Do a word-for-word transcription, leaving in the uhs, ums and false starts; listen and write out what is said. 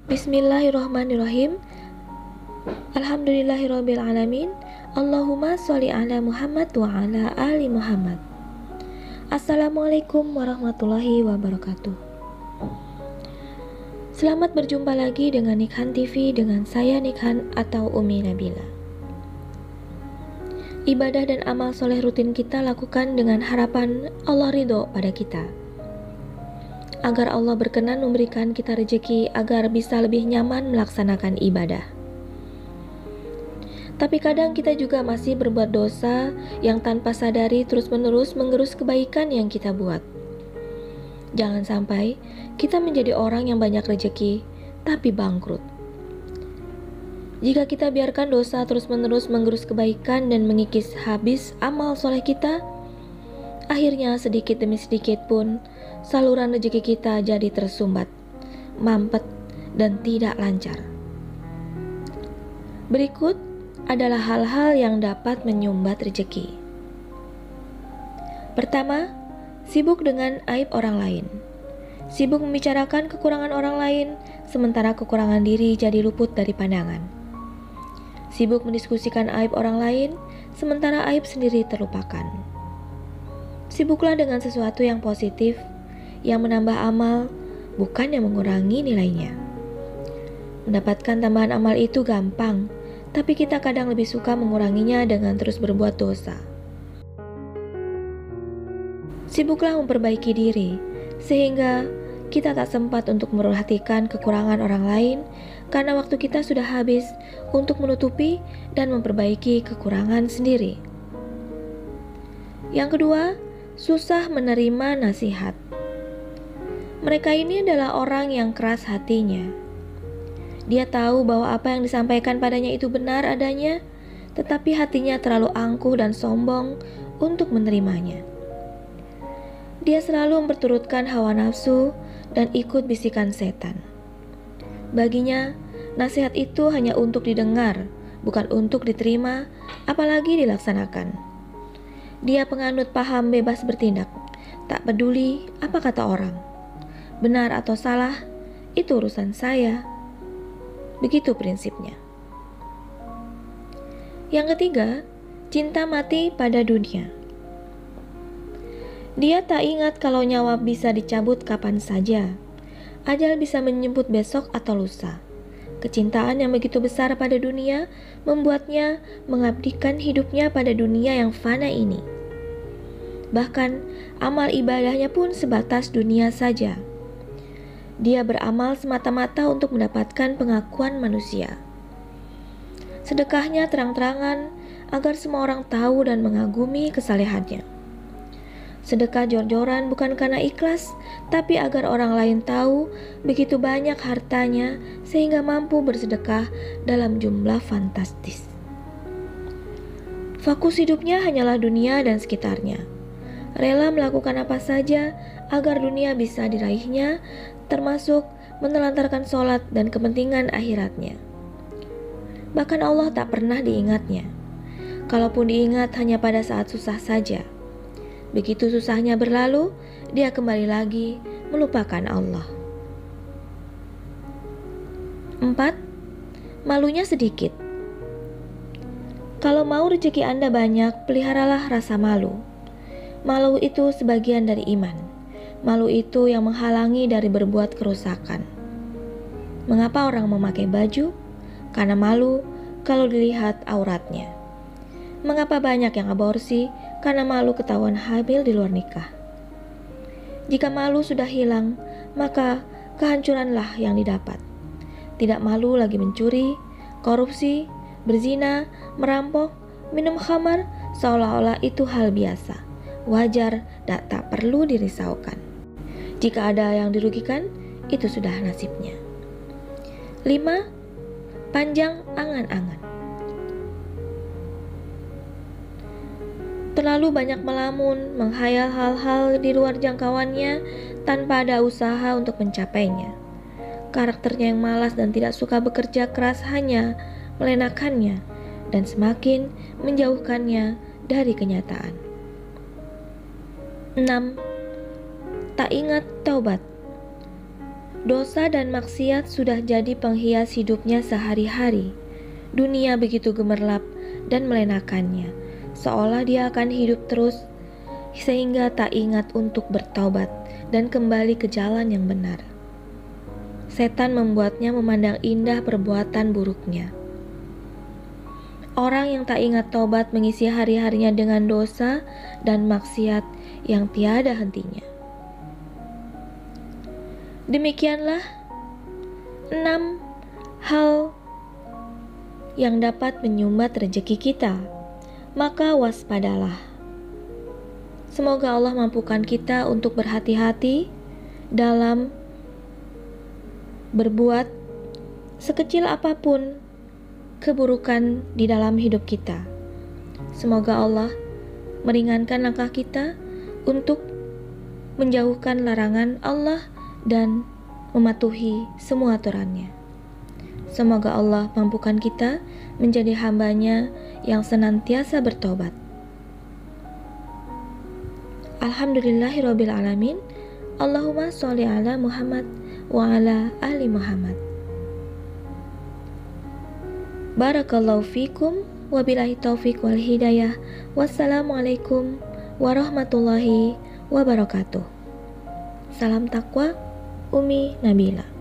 Bismillahirrahmanirrahim. Alhamdulillahirabbil alamin. Allahumma sholli ala Muhammad wa ala ali Muhammad. Assalamualaikum warahmatullahi wabarakatuh. Selamat berjumpa lagi dengan Nikhan T V dengan saya Nikhan atau Umi Nabila. Ibadah dan amal soleh rutin kita lakukan dengan harapan Allah ridho pada kita, agar Allah berkenan memberikan kita rezeki agar bisa lebih nyaman melaksanakan ibadah. Tapi kadang kita juga masih berbuat dosa yang tanpa sadari terus-menerus menggerus kebaikan yang kita buat. Jangan sampai kita menjadi orang yang banyak rezeki tapi bangkrut. Jika kita biarkan dosa terus-menerus menggerus kebaikan dan mengikis habis amal soleh kita, akhirnya sedikit demi sedikit pun saluran rezeki kita jadi tersumbat, mampet, dan tidak lancar. Berikut adalah hal-hal yang dapat menyumbat rezeki. Pertama, sibuk dengan aib orang lain. Sibuk membicarakan kekurangan orang lain, sementara kekurangan diri jadi luput dari pandangan. Sibuk mendiskusikan aib orang lain, sementara aib sendiri terlupakan. Sibuklah dengan sesuatu yang positif, yang menambah amal, bukan yang mengurangi nilainya. Mendapatkan tambahan amal itu gampang, tapi kita kadang lebih suka menguranginya dengan terus berbuat dosa. Sibuklah memperbaiki diri, sehingga kita tak sempat untuk memperhatikan kekurangan orang lain, karena waktu kita sudah habis untuk menutupi dan memperbaiki kekurangan sendiri. Yang kedua, susah menerima nasihat. Mereka ini adalah orang yang keras hatinya. Dia tahu bahwa apa yang disampaikan padanya itu benar adanya, tetapi hatinya terlalu angkuh dan sombong untuk menerimanya. Dia selalu memperturutkan hawa nafsu dan ikut bisikan setan. Baginya, nasihat itu hanya untuk didengar, bukan untuk diterima, apalagi dilaksanakan. Dia penganut paham bebas bertindak, tak peduli apa kata orang. Benar atau salah, itu urusan saya. Begitu prinsipnya. Yang ketiga, cinta mati pada dunia. Dia tak ingat kalau nyawa bisa dicabut kapan saja. Ajal bisa menyebut besok atau lusa. Kecintaan yang begitu besar pada dunia membuatnya mengabdikan hidupnya pada dunia yang fana ini. Bahkan amal ibadahnya pun sebatas dunia saja. Dia beramal semata-mata untuk mendapatkan pengakuan manusia. Sedekahnya terang-terangan agar semua orang tahu dan mengagumi kesalehannya. Sedekah jor-joran bukan karena ikhlas, tapi agar orang lain tahu begitu banyak hartanya sehingga mampu bersedekah dalam jumlah fantastis. Fokus hidupnya hanyalah dunia dan sekitarnya. Rela melakukan apa saja agar dunia bisa diraihnya, termasuk menelantarkan sholat dan kepentingan akhiratnya. Bahkan Allah tak pernah diingatnya. Kalaupun diingat hanya pada saat susah saja. Begitu susahnya berlalu, dia kembali lagi melupakan Allah. Empat, malunya sedikit. Kalau mau rezeki Anda banyak, peliharalah rasa malu. Malu itu sebagian dari iman. Malu itu yang menghalangi dari berbuat kerusakan. Mengapa orang memakai baju? Karena malu kalau dilihat auratnya. Mengapa banyak yang aborsi? Karena malu ketahuan hamil di luar nikah. Jika malu sudah hilang, maka kehancuranlah yang didapat. Tidak malu lagi mencuri, korupsi, berzina, merampok, minum khamar, seolah-olah itu hal biasa, wajar dan tak perlu dirisaukan. Jika ada yang dirugikan, itu sudah nasibnya. Lima, panjang angan-angan. Terlalu banyak melamun, menghayal hal-hal di luar jangkauannya tanpa ada usaha untuk mencapainya. Karakternya yang malas dan tidak suka bekerja keras hanya melenakannya dan semakin menjauhkannya dari kenyataan. Enam, tak ingat taubat. Dosa dan maksiat sudah jadi penghias hidupnya sehari-hari. Dunia begitu gemerlap dan melenakannya, seolah dia akan hidup terus sehingga tak ingat untuk bertaubat dan kembali ke jalan yang benar. Setan membuatnya memandang indah perbuatan buruknya. Orang yang tak ingat taubat mengisi hari-harinya dengan dosa dan maksiat yang tiada hentinya. Demikianlah enam hal yang dapat menyumbat rezeki kita. Maka waspadalah. Semoga Allah mampukan kita untuk berhati-hati dalam berbuat sekecil apapun keburukan di dalam hidup kita. Semoga Allah meringankan langkah kita untuk menjauhkan larangan Allah dan mematuhi semua aturannya. Semoga Allah mampukan kita menjadi hamba-Nya yang senantiasa bertobat. Alhamdulillahirabbil alamin. Allahumma sholli ala Muhammad wa ala ali Muhammad. Barakallahu fikum, wabillahi taufiq wal hidayah. Wassalamualaikum warahmatullahi wabarakatuh. Salam takwa, Umi Nabila.